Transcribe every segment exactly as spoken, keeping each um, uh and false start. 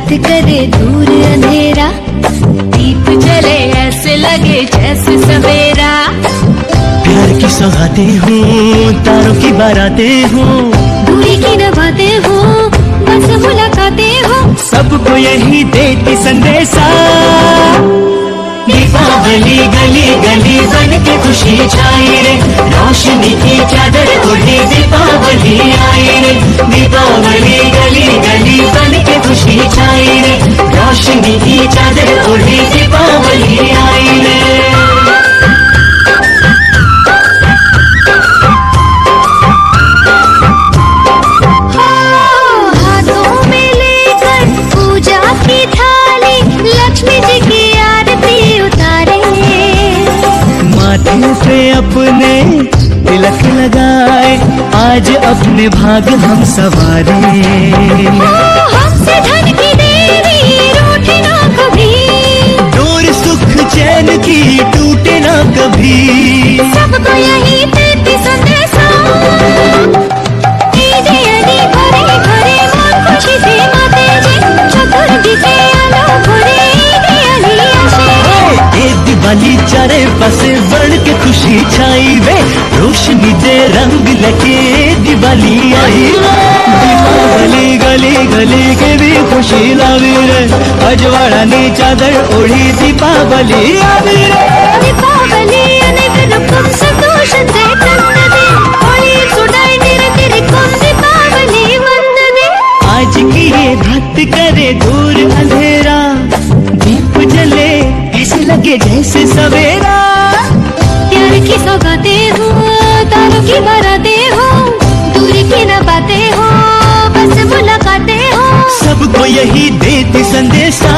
रात करे दूर अंधेरा, दीप जले ऐसे लगे जैसे सवेरा। प्यार की सौगातें हूँ, तारों की बारातें हूँ, दूरी की न बातें हूँ, बस मुलाकातें हूँ, सबको यही देती संदेशा। दीपावली गली गली बन के खुशी छाई रे, रोशनी की चादर ओढ़े दीपावली आई रे। दीपावली गली गली बन के खुशी छाई रे, रोशनी की चादर ओढ़े दीपावली आई रे। पे अपने तिलक लगाए, आज अपने भाग हम सवारे। हमसे धन की देवी रूठे ना कभी, डोर सुख चैन की टूटे ना कभी, सबको यही देती संदेशा। दीदी अली भरे भरे मन खुशी से माते जी, चतुर्थी से आलो भरे अली आशे। ए दिवाली चारे पासे बढ़ के खुशी छाई वे, रोशनी दे रंग लगे दिवाली आई। दीपावली गली गली के भी खुशी लावी रे, अजवाड़ा ने चादर ओढ़ी दीपावली आई रे। दीपावली अनेक रकम संतोष से तन्नदे, होली सुनाई निरंतर कम दीपावली वंदने। आज की ये रात करे दूर अंधेरा, दीप जले ऐसे लगे जैसे सवेरा। प्यार की सौगातें हूँ, तारों की बारातें हूँ, दूरी की न बातें हो, बस मुलाकातें हो, सबको यही देती संदेशा।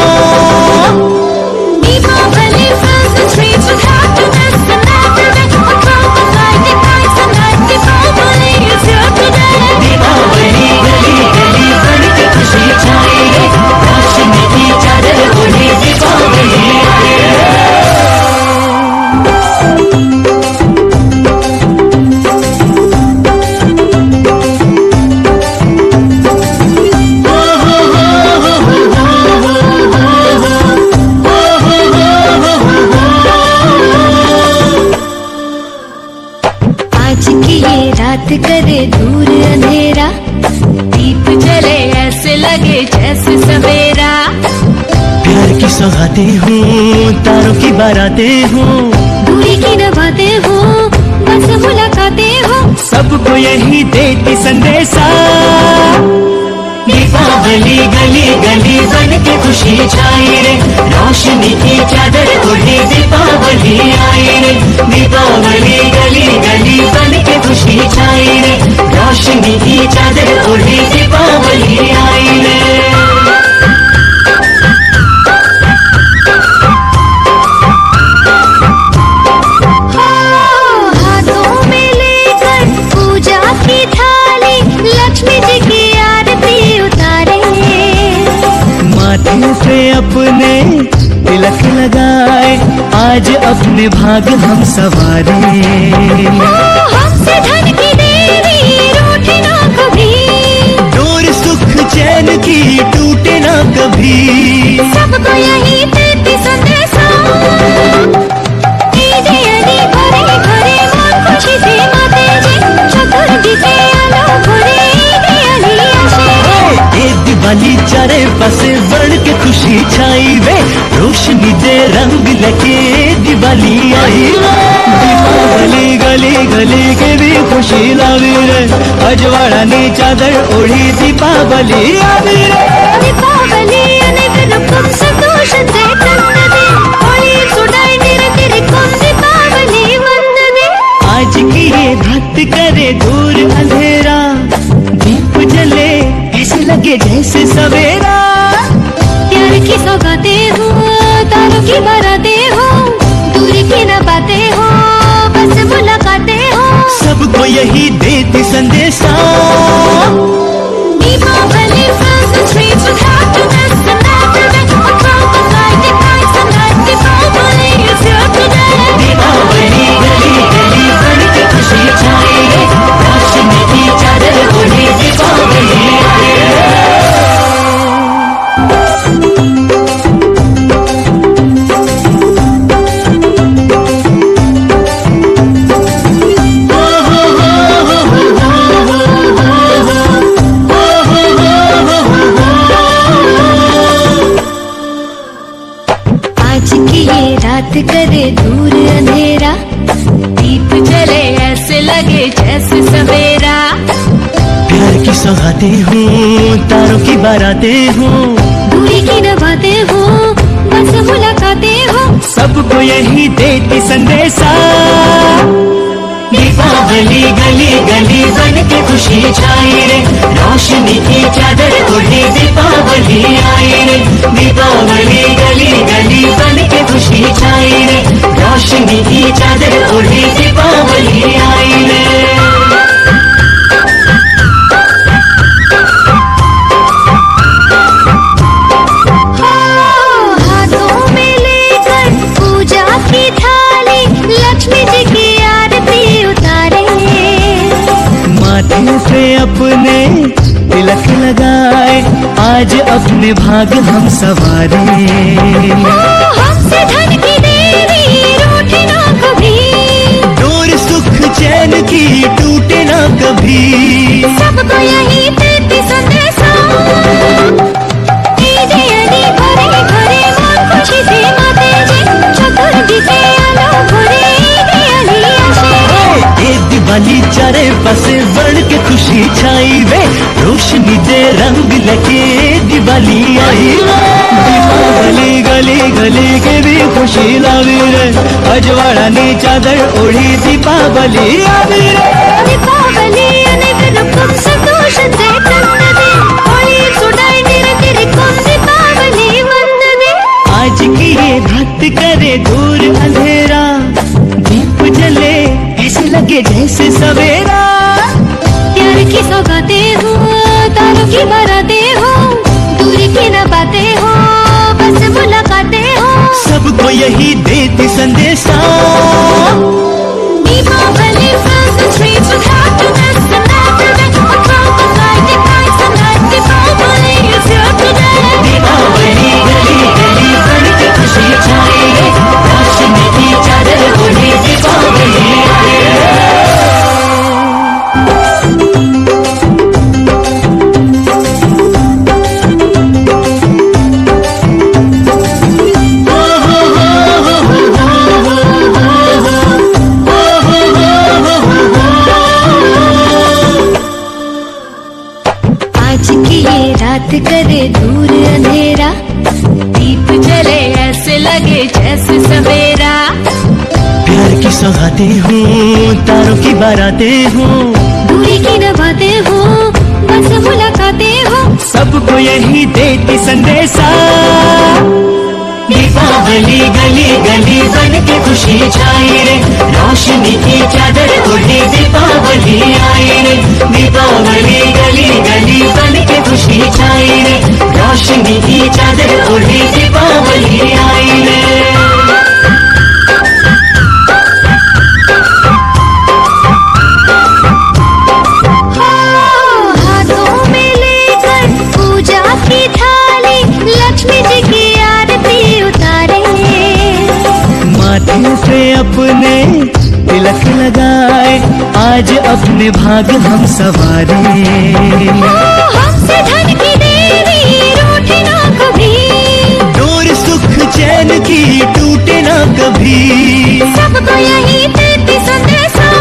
Deepawali fills the streets with happiness and happiness, across the night, the nights and nights, Deepawali is here today। Deepawali गली गली बन के खुशी छाई रे, रोशनी की चादर ओढ़े दीपावली आई रे। रात करे दूर अंधेरा, दीप जले ऐसे लगे जैसे सवेरा। प्यार की सौगातें हूँ, तारों की बारातें हूँ, दूरी की न बातें हूँ, बस मुलाकातें हूँ, सबको यही देती संदेशा। दीपावली गली गली बन के खुशी छाई रे, रोशनी की चादर ओढ़े दीपावली आई रे। दीपावली गली गली बन के खुशी छाई रे, रोशनी की चादर ओढ़े दीपावली आई रे। पे अपने तिलक लगाए, आज अपने भाग हम सवारे। हमसे धन की देवी रूठे ना कभी, डोर सुख चैन की टूटे ना कभी, सबको यही देती संदेशा। दीदी अली भरे भरे मन खुशी से माते जी, चतुर्थी से आलो भरे अली आशे। ए दिवाली चारे पासे बढ़ के खुशी छाई वे, रोशनी दे रंग लगे दिवाली आई। दीपावली गली गली के भी खुशी लावी रे, अजवाड़ा ने चादर ओढ़ी दीपावली आई रे। दीपावली अनेक रकम संतोष से तन्नदे, होली सुनाई निरंतर कम दीपावली वंदने। आज की ये रात करे दूर अंधेरा, दीप जले ऐसे लगे जैसे सवेरा। प्यार की सौगातें हूँ, तारों की बारातें हूँ, दूरी की न बातें हो, बस मुलाकातें हो, सबको यही देती संदेशा। Deepawali fills the streets with happiness and happiness, across the night, the nights and nights, Deepawali is here today। Deepawali गली गली बन के खुशी छाई रे, रोशनी की चादर ओढ़े दीपावली आई रे। सौगातें हूँ, तारों की बारातें हूँ, दूरी की न बातें हो, बस मुलाकातें हो, सबको यही देती संदेशा। दीपावली गली गली बन के खुशी छाई रे, रोशनी की चादर ओढ़े दीपावली आई रे। दीपावली गली गली बन के खुशी छाई रे, रोशनी की चादर ओढ़े दीपावली आई रे। से अपने तिलक लगाए, आज अपने भाग हम सवारे। हमसे धन की देवी रूठे ना कभी, डोर सुख चैन की टूटे ना कभी, सबको यही देती संदेशा। दीदी अली भरे भरे मन खुशी से माते जी, चतुर्थी से आलो भरे अली आशे। ये दिवाली चारे पासे बढ़ के खुशी छाई वे, रोशनी दे रंग लगे दिवाली आई। दीपावली गली गली के भी खुशी लावी रे, अजवाड़ा ने चादर ओढ़ी दीपावली आई रे। दीपावली अनेक रूपम संतोष दे तन्नदे, होली सुनाई निरंतर कौन दीपावली वंदने। आज की ये रात करे दूर अंधेरा, दीप जले ऐसे लगे जैसे सवेरा। प्यार की सौगातें हो, तारों की बारातें हो, दूरी की न बातें हो, बस मुलाकातें हो, सबको यही देती संदेशा। Deepawali fills the streets with happiness and happiness, across the night, the nights and nights, Deepawali is here today। Deepawali गली गली बन के खुशी छाई रे, रोशनी की चादर ओढ़े दीपावली आई रे। रात करे दूर अंधेरा, दीप जले ऐसे लगे जैसे सवेरा। प्यार की सौगातें हूँ, तारों की बारातें हूँ, दूरी की न बातें हो, बस मुलाकातें हो, सबको यही देती संदेशा। दीपावली गली गली बन के खुशी छाई रे, रोशनी की चादर ओढ़े दीपावली आई रे। दीपावली गली गली बन के खुशी छाई रे, रोशनी की चादर ओढ़े दीपावली आई रे। से अपने तिलक लगाए, आज अपने भाग हम सवारे। हमसे धन की देवी रूठे ना कभी, डोर सुख चैन की टूटे ना कभी, सबको यही देती संदेशा।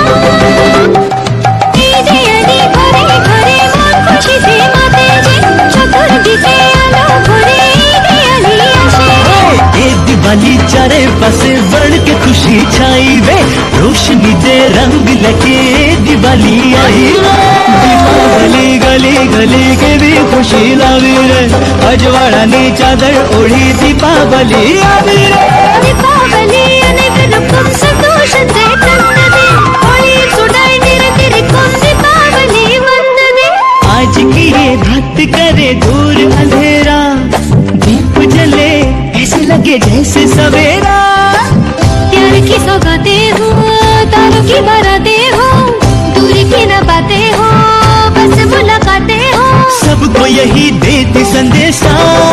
दीदी अली भरे भरे मन खुशी से माते जी, चतुर्थी से आलो भरे अली आशे। ये दिवाली चारे पासे बढ़ के खुशी छाई वे, रोशनी दे रंग लगे दिवाली आई। दीपावली गली गली के भी खुशी लावी रे, अजवाड़ा ने चादर ओढ़ी दीपावली आई रे। दीपावली अनेक रूपम संतोष दे तन्नदे, होली सुनाई निरंतर कौन दीपावली वंदने। आज की ये रात करे दूर अंधेरा, दीप जले ऐसे लगे जैसे सवेरा। प्यार की सौगातें हो, तारों की बारातें हो, दूरी की न बातें हो, बस मुलाकातें हो, सबको यही देती संदेशा।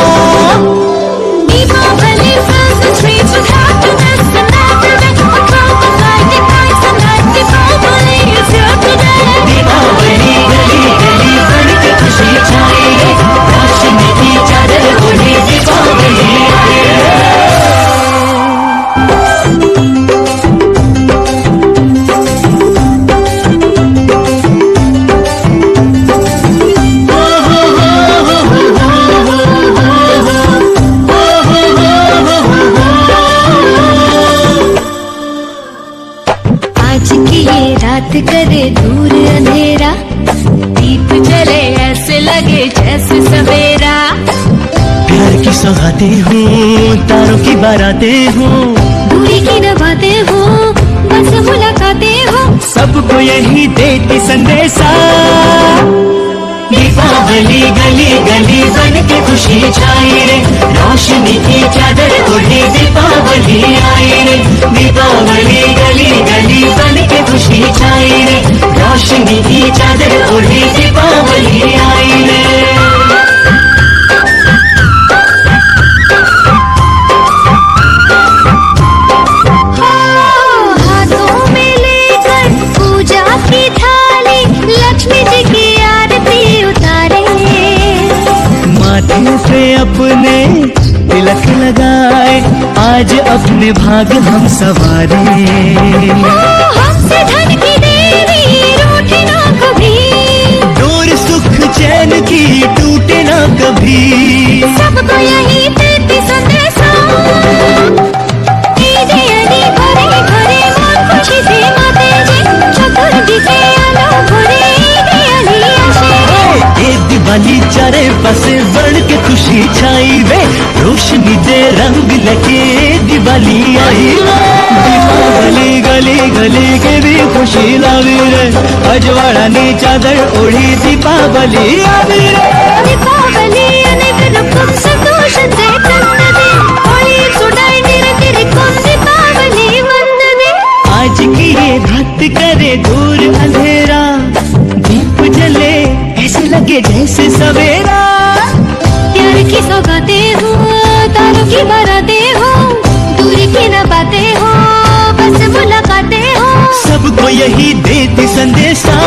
Deepawali fills the streets with happiness and happiness, across the night, the nights and nights, Deepawali is here today। Deepawali गली गली बन के खुशी छाई रे, रोशनी की चादर ओढ़े दीपावली आई रे। लगे जैसे सवेरा। प्यार की सौगातें हूँ, तारों की बारातें हूँ, दूरी की न बातें हूँ, बस मुलाकातें हूँ, सबको यही देती संदेशा। दीपावली गली गली बन के खुशी छाई रे, रोशनी की चादर ओढ़े दीपावली आई रे। दीपावली गली गली बन के खुशी छाई रे, रोशनी की चादर ओढ़े दीपावली आई रे। से अपने तिलक लगाए, आज अपने भाग हम सवारे। हमसे धन की देवी रूठे ना कभी, डोर सुख चैन की टूटे ना कभी, सबको यही देती संदेशा। दीदी अली भरे भरे मन खुशी से माते जी, चतुर्थी से आलो भरे अली आशे। ये दिवाली चारे पासे बढ़ के खुशी छाई वे, रोशनी दे रंग लगे दिवाली आई। दीपावली गली गली के भी खुशी लावी रे, अजवाड़ा नी चादर ओढ़ी दीपावली आई रे। दीपावली अनेक रकम संतोष से तंदने, होली सुनाई निरतिरे कौन दीपावली वंदने। आज की ये रात करे दूर अंधेरा, दीप जले ऐसे लगे जैसे सवेरा। प्यार की सौगातें हूँ, तारों की बारातें हूँ, दूरी की न बातें हूँ, बस मुलाकातें हूँ, सबको यही देती संदेशा।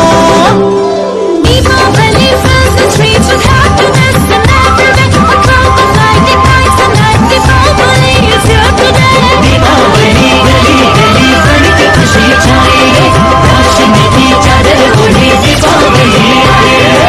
Deepawali fills the streets with happiness and happiness, across the night, the nights and nights, Deepawali is here today। Deepawali गली गली बन के खुशी छाई रे, रोशनी की चादर ओढ़े दीपावली आई रे।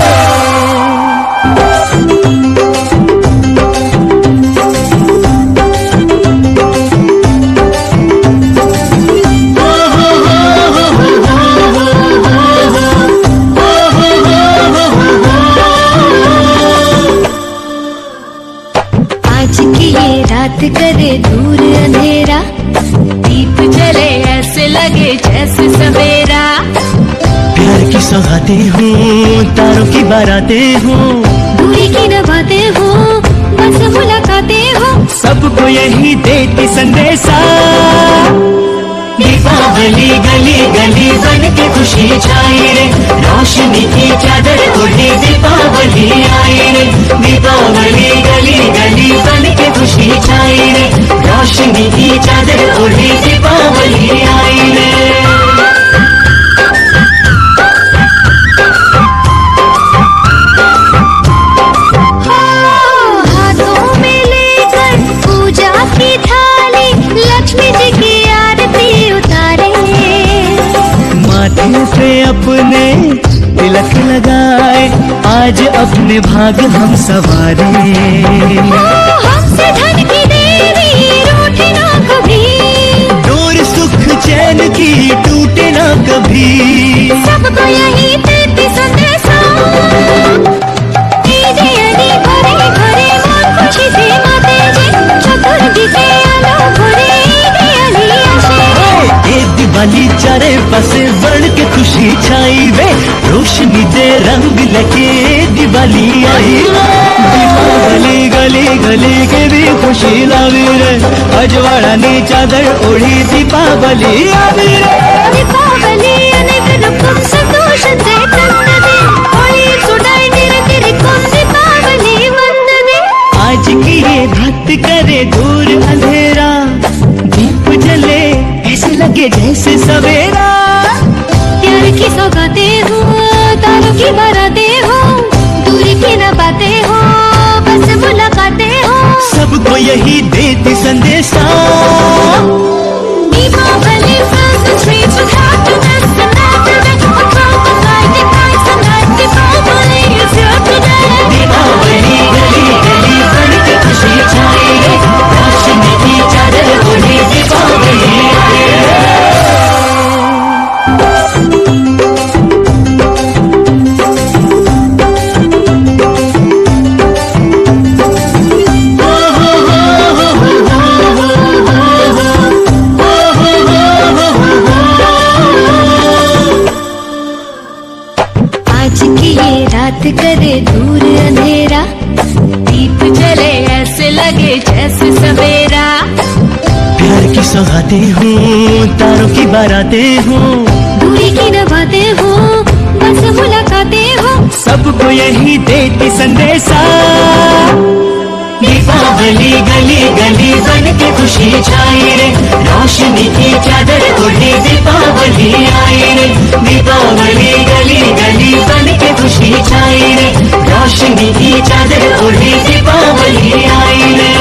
करे दूर अंधेरा, दीप जले ऐसे लगे जैसे सवेरा। प्यार की सौगातें हूँ, तारों की बारातें हूँ, दूरी की न बातें हूँ, बस मुलाकातें हूँ, सबको यही देती संदेशा। दीपावली गली गली बन के खुशी छाई रे, रोशनी की चादर ओढ़े दीपावली आई रे। दीपावली गली गली बन के खुशी छाई रे, रोशनी की चादर ओढ़े दीपावली आई रे। हाथों में लेकर पूजा की थाली, लक्ष्मी जी की आरती उतारे। माथे पे अपने तिलक लगाए, आज अपने भाग हम सवारे। हमसे धन की देवी रूठे ना कभी, डोर सुख चैन की टूटे ना कभी, सबको यही देती संदेशा। दीदी अली भरे भरे मन खुशी से माते जी, चतुर्थी से आलो भरे अली आशे। ये दिवाली चारे पासे बढ़ के खुशी छाई वे, रोशनी दे रंग लगे दिवाली आई। दीपावली गली गली के भी खुशी लावी रे, अजवाड़ा नी चादर ओढ़ी दीपावली आई रे। दीपावली अनेक रकम संतोष से तंदने, होली सुनाई निरतिरे कौन दीपावली वंदने। आज की ये रात करे दूर अंधेरा, दीप जले ऐसे लगे जैसे सवेरा। प्यार की सौगातें हूँ, तारों की बारातें हूँ, दूरी की न बातें हूँ, बस मुलाकातें हूँ, सबको यही देती संदेशा। Deepawali fills the streets with happiness and happiness, across the night, the nights and nights, Deepawali is here today। Deepawali गली गली बन के खुशी छाई रे, रोशनी की चादर ओढ़े दीपावली आई रे। आज की ये रात करे दूर अंधेरा, दीप जले ऐसे लगे जैसे सवेरा। प्यार की सौगातें हूँ, तारों की बारातें हूँ, दूरी की नबातें हो, बस मुलाकातें हो, सबको यही देती संदेशा। दीपावली गली गली बन के खुशी छाई रे, रोशनी की चादर ओढ़े दीपावली आई रे। दीपावली गली गली बन के खुशी छाई रे, रोशनी की चादर ओढ़े दीपावली आई रे।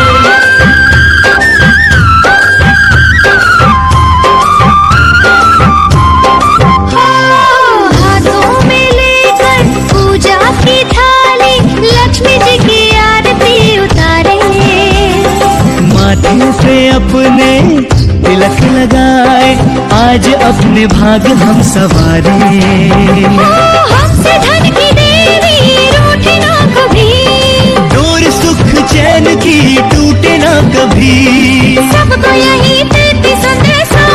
पे अपने तिलक लगाए, आज अपने भाग हम सवारे। हमसे धन की देवी रूठे ना कभी, डोर सुख चैन की टूटे ना कभी, सबको यही देती संदेशा।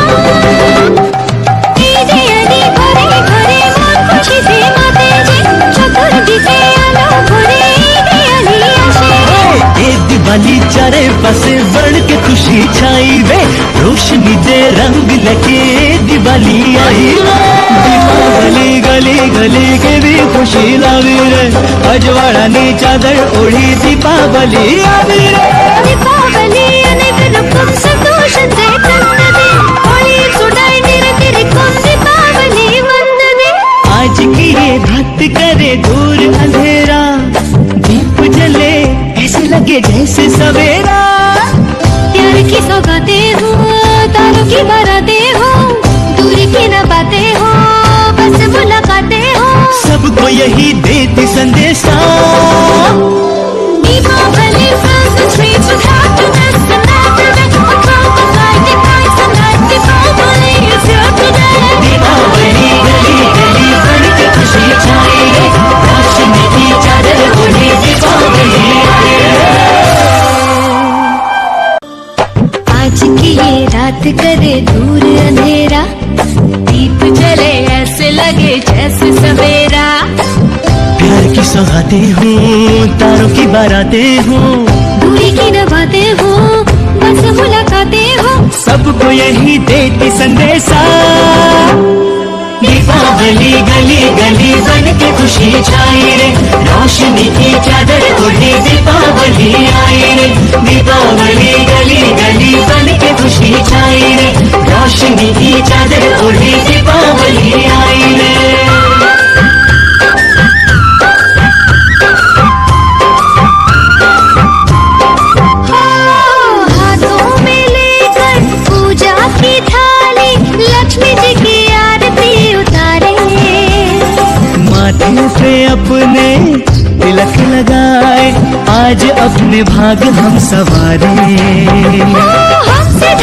दीदी अली भरे भरे मन खुशी से माते जी, चतुर्थी से आलो भरे दीदी अली आशे। ए दिवाली चारे पासे बढ़ के खुशी छाई वे, रोशनी दे रंग लगे दिवाली आई। दीपावली गली गली के भी खुशी लावी रे, अजवाड़ा नी चादर ओढ़ी दीपावली आई रे। दीपावली अनेक रकम संतोष से तन दे, होली सुनाई मेरे तेरे कौन दीपावली वंद दे। आज की ये रात करे दूर अंधेरा, दीप जले ऐसे लगे जैसे सवेरा। प्यार की सौगातें हो, तारों की बारातें हो, दूरी की न बातें हो, बस मुलाकातें हो, सबको यही देती संदेशा। Deepawali fills the streets with happiness and happiness. Across the night, it nights and nights, Deepawali is here today. Deepawali गली गली बन के खुशी छाई रे, रोशनी की चादर ओढ़े दीपावली आई रे। आज की ये रात करे दूर अंधेरा, दीप जले ऐसे लगे जैसे सवेरा। प्यार की सौगातें हूँ, तारों की बारातें हूँ, दूरी की नबातें हो, बस मुलाकातें हो, सबको यही देती संदेशा। दीपावली गली गली बन के खुशी छाई रे, रोशनी की चादर ओढ़े दीपावली आई रे। दीपावली गली गली बन के खुशी छाई रे, रोशनी की चादर ओढ़े दीपावली आई रे। हाथों में लेकर पूजा की थाली, लक्ष्मी जी की आरती उतारे। माथे पे अपने तिलक लगाए, आज अपने भाग हम सवारे। हमसे